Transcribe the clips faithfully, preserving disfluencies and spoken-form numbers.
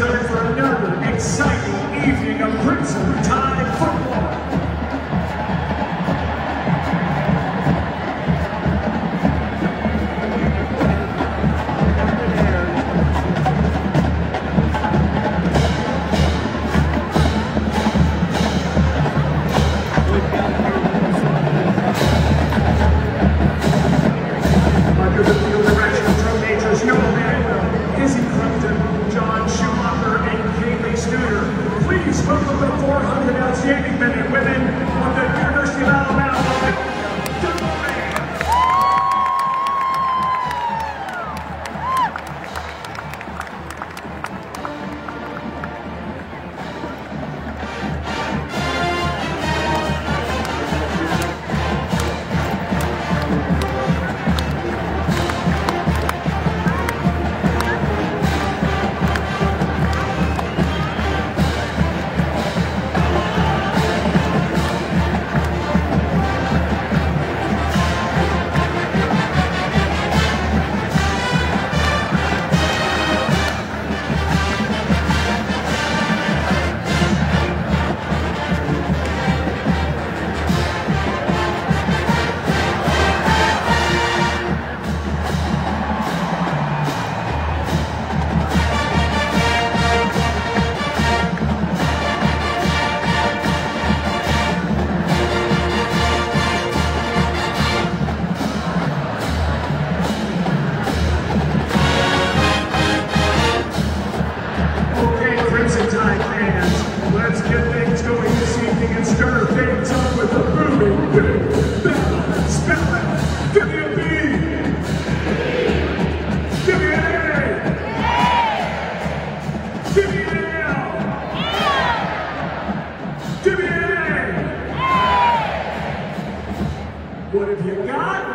time for another exciting evening of Crimson Tide football. Welcome to the four hundred outstanding men and women of the University of Alabama. What have you got?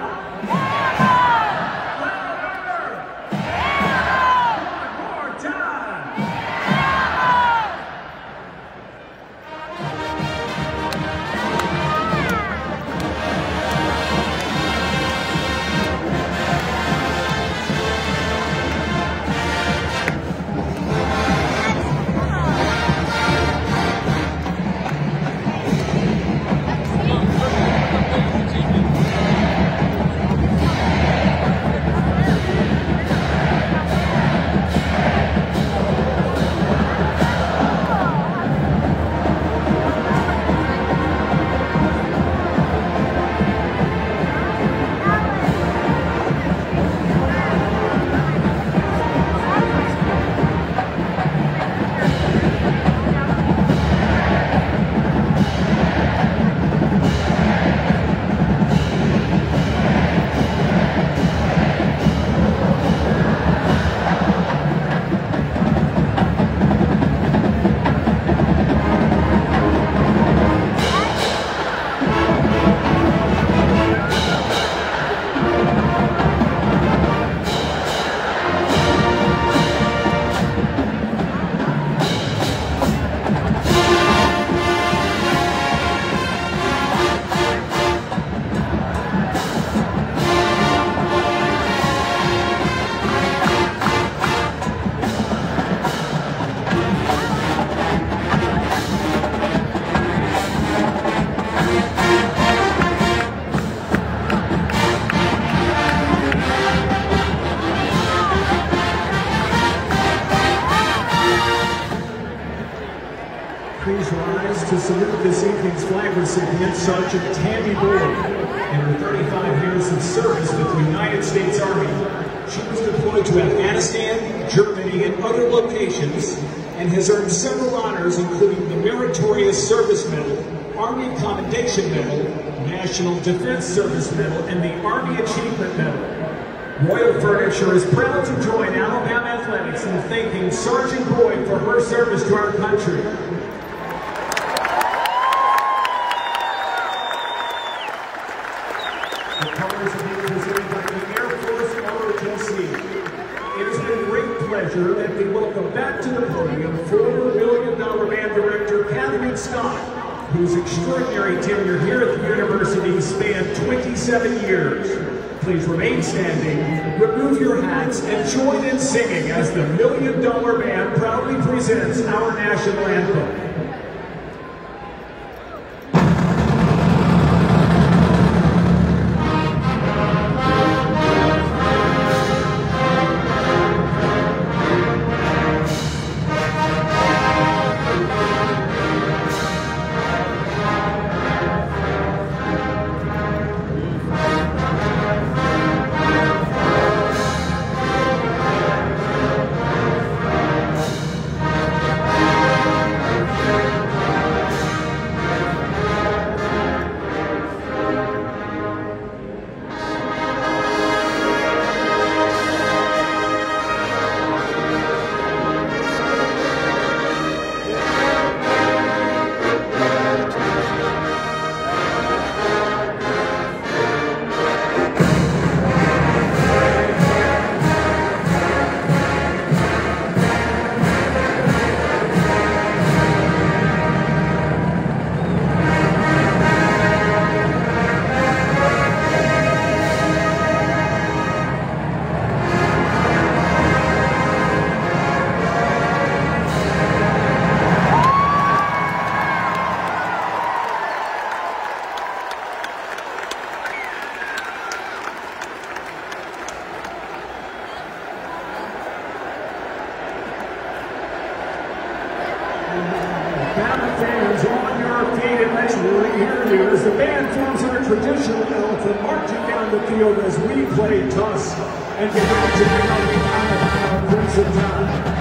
Please rise to salute this evening's flag recipient, Sergeant Tammy Boyd. In her thirty-five years of service with the United States Army, she was deployed to Afghanistan, Germany, and other locations, and has earned several honors, including the Meritorious Service Medal, Army Commendation Medal, National Defense Service Medal, and the Army Achievement Medal. Royal Furniture is proud to join Alabama Athletics in thanking Sergeant Boyd for her service to our country. The colors are being presented by the Air Force R O T C. It has been a great pleasure that we welcome back to the podium former Million Dollar Band Director Catherine Scott, whose extraordinary tenure here at the university spanned twenty-seven years. Please remain standing, remove your hats, and join in singing as the Million Dollar Band proudly presents presents our national anthem. Battle fans, on your feet, and let's really hear you as the band forms our traditional elephant marching down the field as we play toss and get ready to become the final Crimson Tide.